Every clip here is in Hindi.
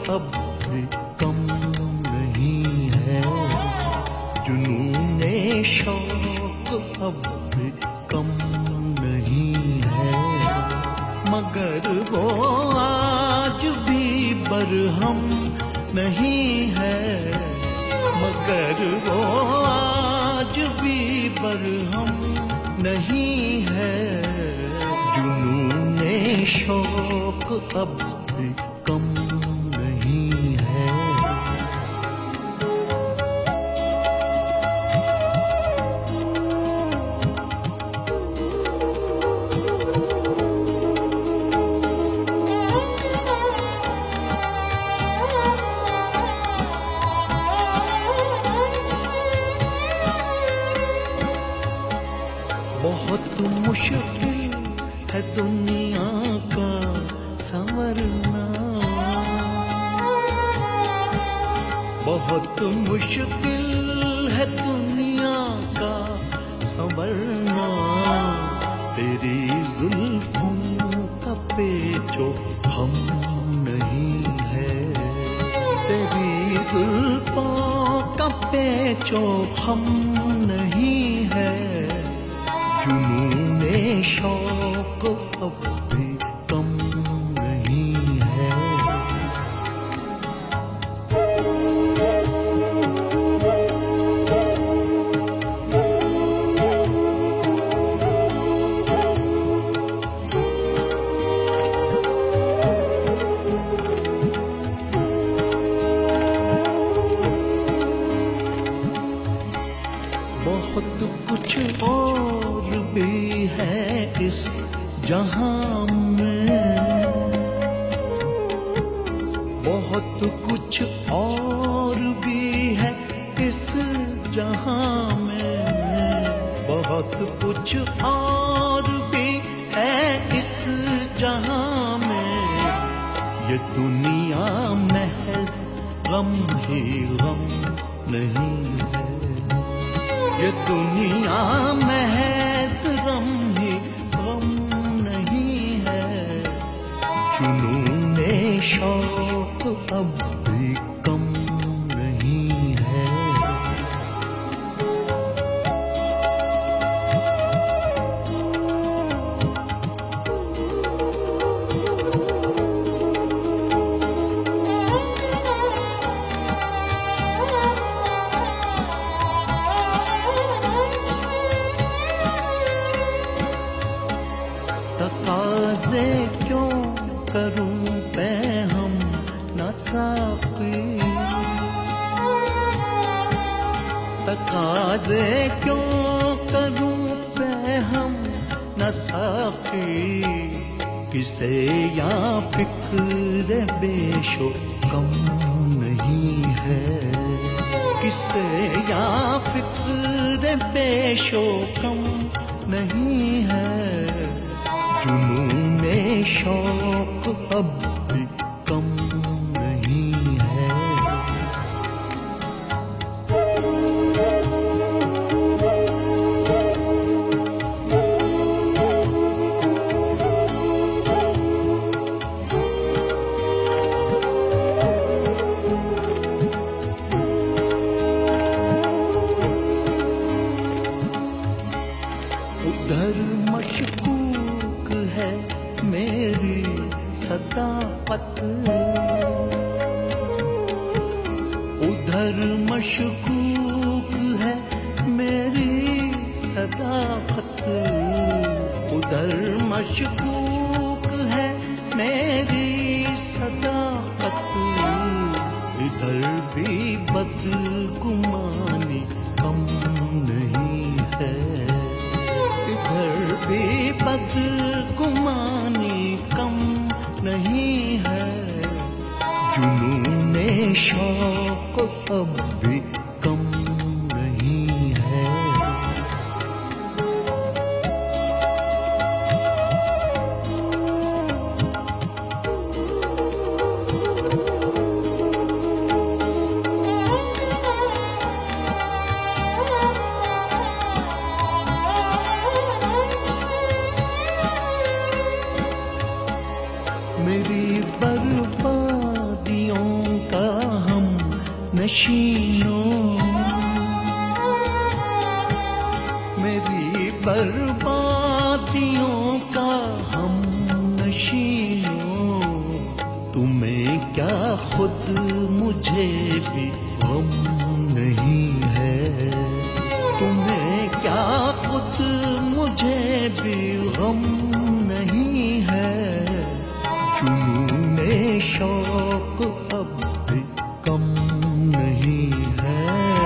अब भी कम नहीं है, जुनूने शौक अब भी कम नहीं है, मगर वो आज भी बरहम नहीं है, मगर वो आज भी बरहम नहीं है, जुनूने शौक अब भी कम नहीं है। बहुत मुश्किल है दुनिया का संवरना, बहुत मुश्किल है दुनिया का संवरना, तेरी जुल्फों का पेचो हम नहीं है, तेरी जुल्फों का पेचो हम नहीं है, जुनूने शौक अब भी कम नहीं है। बहुत कुछ और भी है इस जहां में, बहुत कुछ और भी है इस जहां में, बहुत कुछ और भी है इस जहां में, ये दुनिया महज गम ही गम नहीं है, ये दुनिया महज गम ही गम नहीं है, जुनूने शौक अब भी कम नहीं है। तकाज़े क्यों करूं मैं हम न साक़ी, तकाज़े क्यों करूं मैं हम न साक़ी, किसे या फिक्र बेशो कम नहीं है, किसे या फिक्र बेशो कम नहीं है, जुनूने शौक अब भी कम नहीं है। उधर मशकूक है मेरी सदाकत, उधर मशकूक है मेरी सदाकत, उधर मशकूक है मेरी सदाकत, इधर भी बदगुमानी कम नहीं है, इधर भी बदगुमानी कम नहीं है, जुनूने शौक अब भी कम नहीं है। मेरी बर्बादियों नशीनों, मेरी बर्बादियों का हम नशीनों। तुम्हें क्या खुद मुझे भी गम नहीं है, तुम्हें क्या खुद मुझे भी गम नहीं है। जुनूने शौक अब भी कम नहीं है।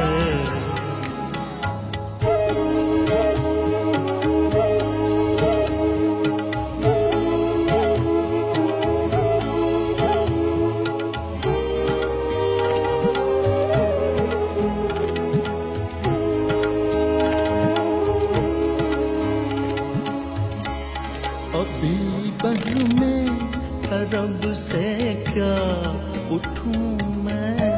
अभी बज़्म तरब से क्या उठूं मैं,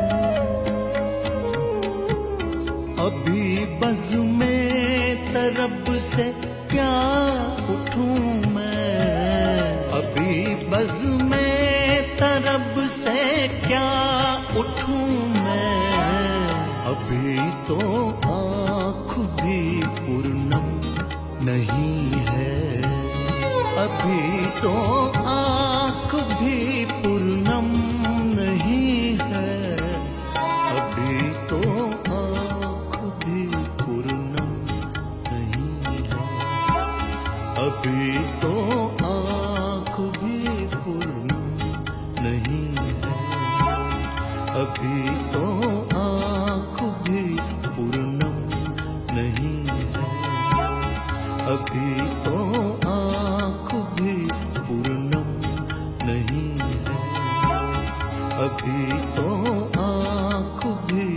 अभी बज़्म तरब से क्या उठूं मैं, अभी बज़्म तरब से क्या उठूं मैं। अभी तो आँख भी पूर्णम नहीं है, अभी तो आँख भी पूर्णम नहीं है। अभी तो आँख भी पूर्णम नहीं है, अभी तो आँख भी पूर्णम नहीं है। अभी तो आँख भी पूर्णम नहीं है, अभी तो आँख भी पूर्णम नहीं है, अभी तो आँख भी